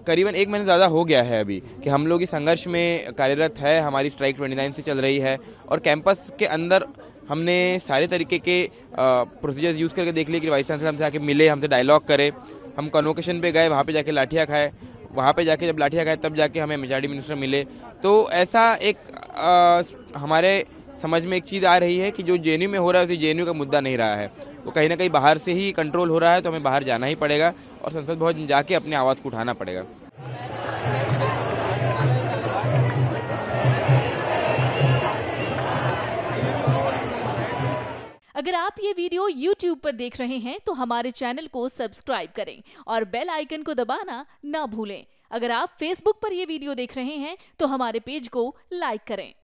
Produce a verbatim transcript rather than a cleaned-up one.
करीबन एक महीने ज़्यादा हो गया है अभी कि हम लोग इस संघर्ष में कार्यरत है। हमारी स्ट्राइक उनतीस से चल रही है और कैंपस के अंदर हमने सारे तरीके के प्रोसीजर यूज़ करके देख लिए कि वाइस चांसलर हमसे आके मिले, हमसे डायलॉग करे। हम कन्वोकेशन पे गए, वहाँ पे जाके लाठियाँ खाए, वहाँ पे जाके जब लाठियाँ खाए तब जाके हमें मेजॉरिटी मिनिस्टर मिले। तो ऐसा एक आ, हमारे समझ में एक चीज़ आ रही है कि जो जेएनयू में हो रहा है उसी जेएनयू का मुद्दा नहीं रहा है, वो कहीं ना कहीं बाहर से ही कंट्रोल हो रहा है। तो हमें बाहर जाना ही पड़ेगा और संसद भवन जाके अपने आवाज़ को उठाना पड़ेगा। अगर आप ये वीडियो यूट्यूब पर देख रहे हैं तो हमारे चैनल को सब्सक्राइब करें और बेल आइकन को दबाना ना भूलें। अगर आप फेसबुक पर ये वीडियो देख रहे हैं तो हमारे पेज को लाइक करें।